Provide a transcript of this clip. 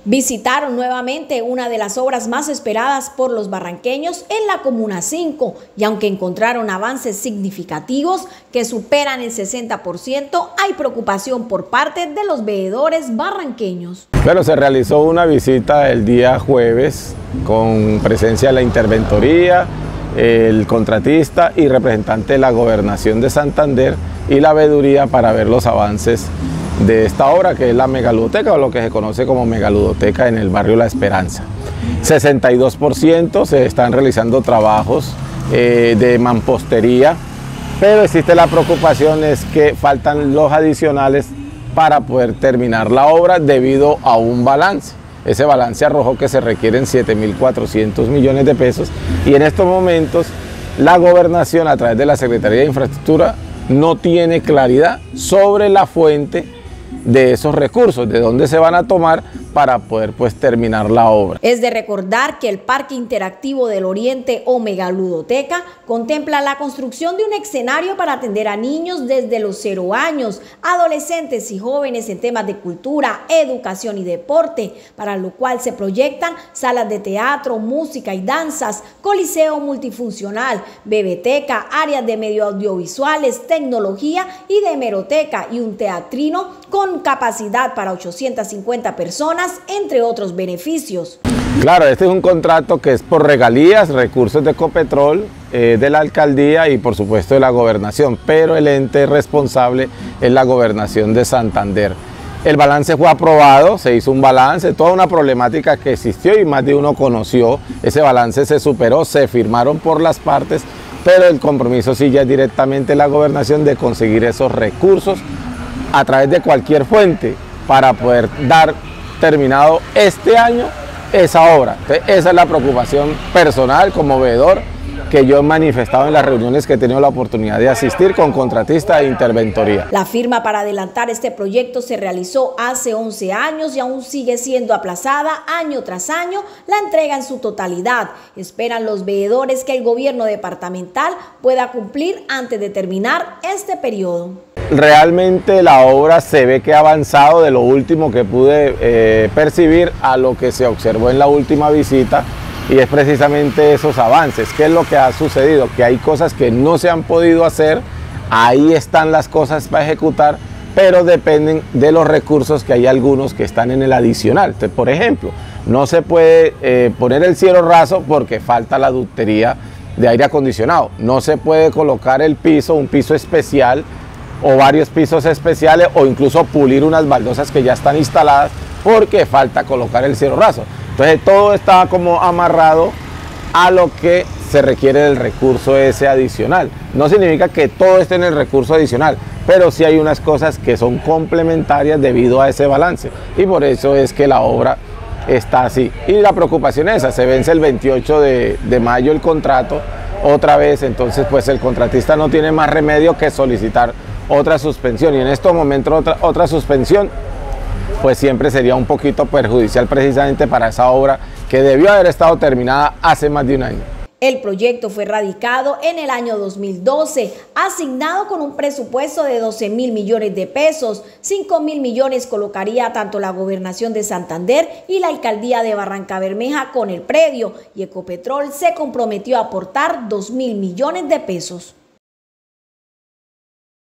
Visitaron nuevamente una de las obras más esperadas por los barranqueños en la Comuna 5 y aunque encontraron avances significativos que superan el 60%, hay preocupación por parte de los veedores barranqueños. Bueno, se realizó una visita el día jueves con presencia de la Interventoría, el contratista y representante de la Gobernación de Santander y la Veeduría para ver los avances de esta obra, que es la megaludoteca, o lo que se conoce como megaludoteca en el barrio La Esperanza. 62% se están realizando trabajos de mampostería, pero existe la preocupación es que faltan los adicionales para poder terminar la obra debido a un balance. Ese balance arrojó que se requieren 7.400 millones de pesos y en estos momentos la Gobernación a través de la Secretaría de Infraestructura no tiene claridad sobre la fuente de esos recursos, de dónde se van a tomar para poder terminar la obra. Es de recordar que el Parque Interactivo del Oriente o Megaludoteca contempla la construcción de un escenario para atender a niños desde los 0 años, adolescentes y jóvenes en temas de cultura, educación y deporte, para lo cual se proyectan salas de teatro, música y danzas, coliseo multifuncional, bebeteca, áreas de medios audiovisuales, tecnología y de hemeroteca y un teatrino con capacidad para 850 personas, entre otros beneficios. Claro, este es un contrato que es por regalías, recursos de Ecopetrol, de la alcaldía y por supuesto de la gobernación, pero el ente responsable es la Gobernación de Santander. El balance fue aprobado, se hizo un balance, toda una problemática que existió y más de uno conoció. Ese balance se superó, se firmaron por las partes, pero el compromiso sí ya es directamente la gobernación de conseguir esos recursos a través de cualquier fuente para poder dar terminado este año esa obra. Entonces, esa es la preocupación personal como veedor que yo he manifestado en las reuniones que he tenido la oportunidad de asistir con contratista e interventoría. La firma para adelantar este proyecto se realizó hace 11 años y aún sigue siendo aplazada año tras año la entrega en su totalidad. Esperan los veedores que el gobierno departamental pueda cumplir antes de terminar este periodo. Realmente la obra se ve que ha avanzado de lo último que pude percibir a lo que se observó en la última visita y es precisamente esos avances. ¿Qué es lo que ha sucedido? Que hay cosas que no se han podido hacer, ahí están las cosas para ejecutar, pero dependen de los recursos que hay algunos que están en el adicional. Entonces, por ejemplo, no se puede poner el cielo raso porque falta la ductería de aire acondicionado, no se puede colocar el piso, un piso especial o varios pisos especiales o incluso pulir unas baldosas que ya están instaladas porque falta colocar el cielo raso. Entonces todo está como amarrado a lo que se requiere del recurso ese adicional. No significa que todo esté en el recurso adicional, pero sí hay unas cosas que son complementarias debido a ese balance y por eso es que la obra está así. Y la preocupación es esa, se vence el 28 de mayo el contrato otra vez, entonces pues el contratista no tiene más remedio que solicitar otra suspensión y en estos momentos otra suspensión pues siempre sería un poquito perjudicial precisamente para esa obra que debió haber estado terminada hace más de un año. El proyecto fue radicado en el año 2012, asignado con un presupuesto de 12.000 millones de pesos. 5.000 millones colocaría tanto la Gobernación de Santander y la Alcaldía de Barrancabermeja con el predio y Ecopetrol se comprometió a aportar 2.000 millones de pesos.